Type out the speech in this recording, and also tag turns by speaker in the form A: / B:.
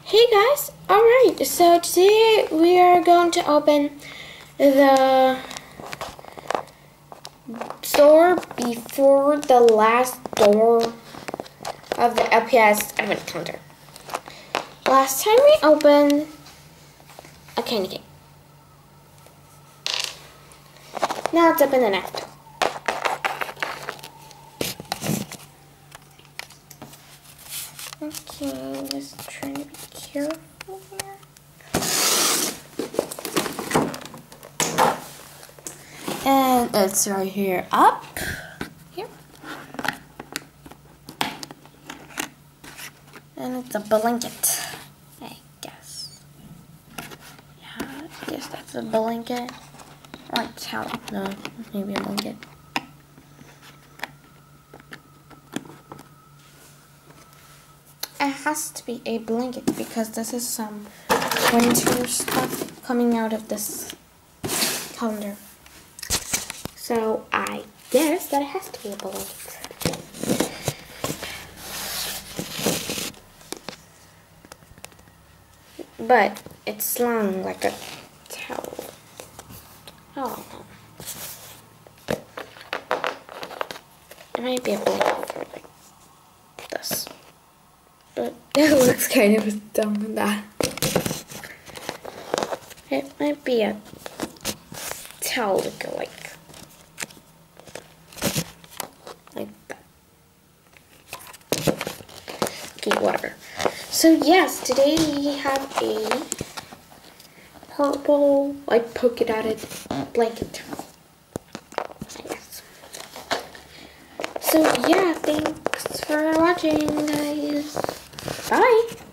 A: Hey guys, alright, so today we are going to open the store before the last door of the LPS Advent Calendar. Last time we opened a candy cane. Now let's open the next door. Okay, just trying to be careful here. And it's right here up. Here. And it's a blanket, I guess. Yeah, I guess that's a blanket. Or a towel. No, maybe a blanket. It has to be a blanket because this is some winter stuff coming out of this calendar. So I guess that it has to be a blanket. But it's slung like a towel. Oh no. It might be a blanket for like this. But it looks kind of dumb in that. It might be a towel to go like that. Okay, whatever. So yes, today we have a purple, like polka dotted blanket. I guess. So yeah, thanks for watching, guys. Bye.